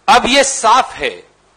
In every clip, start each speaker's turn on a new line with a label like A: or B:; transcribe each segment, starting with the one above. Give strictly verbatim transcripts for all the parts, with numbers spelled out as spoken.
A: अब यह साफ है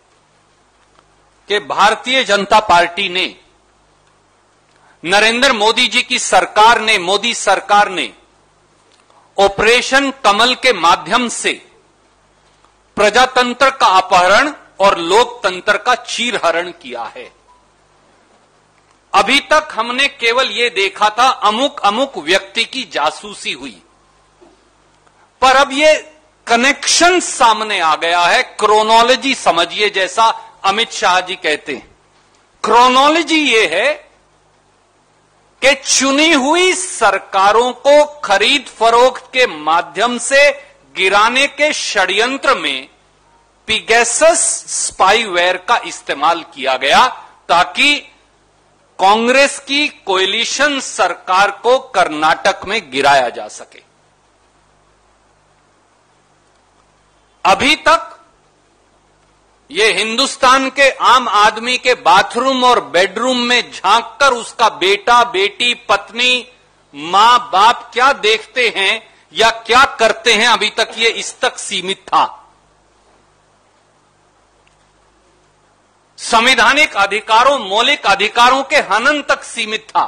A: कि भारतीय जनता पार्टी ने, नरेंद्र मोदी जी की सरकार ने, मोदी सरकार ने ऑपरेशन कमल के माध्यम से प्रजातंत्र का अपहरण और लोकतंत्र का चीरहरण किया है। अभी तक हमने केवल यह देखा था अमुक अमुक व्यक्ति की जासूसी हुई, पर अब यह कनेक्शन सामने आ गया है। क्रोनोलॉजी समझिए, जैसा अमित शाह जी कहते हैं। क्रोनोलॉजी यह है कि चुनी हुई सरकारों को खरीद फरोख्त के माध्यम से गिराने के षड्यंत्र में पिगेसस स्पाईवेयर का इस्तेमाल किया गया, ताकि कांग्रेस की कोएलिशन सरकार को कर्नाटक में गिराया जा सके। अभी तक ये हिंदुस्तान के आम आदमी के बाथरूम और बेडरूम में झांककर उसका बेटा, बेटी, पत्नी, मां, बाप क्या देखते हैं या क्या करते हैं, अभी तक ये इस तक सीमित था। संवैधानिक अधिकारों, मौलिक अधिकारों के हनन तक सीमित था,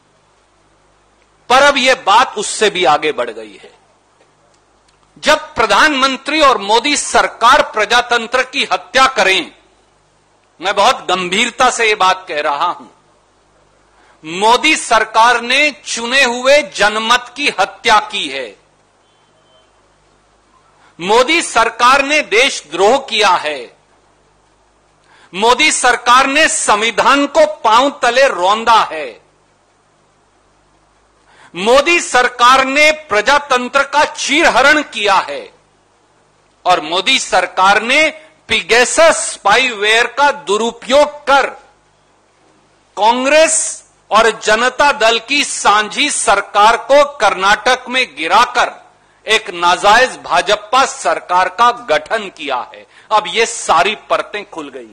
A: पर अब यह बात उससे भी आगे बढ़ गई है। जब प्रधानमंत्री और मोदी सरकार प्रजातंत्र की हत्या करें, मैं बहुत गंभीरता से यह बात कह रहा हूं, मोदी सरकार ने चुने हुए जनमत की हत्या की है। मोदी सरकार ने देशद्रोह किया है। मोदी सरकार ने संविधान को पांव तले रौंदा है। मोदी सरकार ने प्रजातंत्र का चीरहरण किया है और मोदी सरकार ने पिगेसस स्पाईवेयर का दुरुपयोग कर कांग्रेस और जनता दल की सांझी सरकार को कर्नाटक में गिराकर एक नाजायज भाजपा सरकार का गठन किया है। अब ये सारी परतें खुल गई।